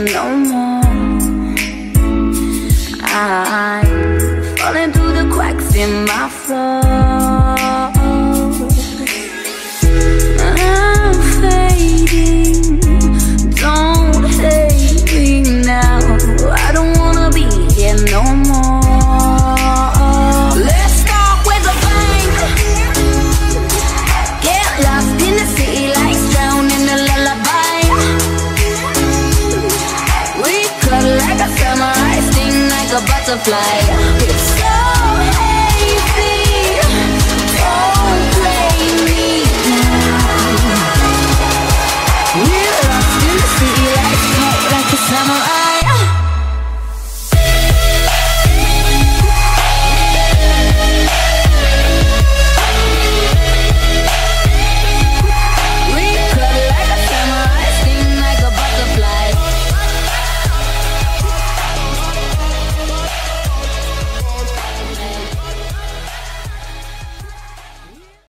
no more. I'm falling through the cracks in my floor. I'm fading, don't hate me now. I don't wanna be here no more. Let's start with a bang. Get lost in the city lights, drown in the lullaby. We cut like a samurai, sting like a butterfly.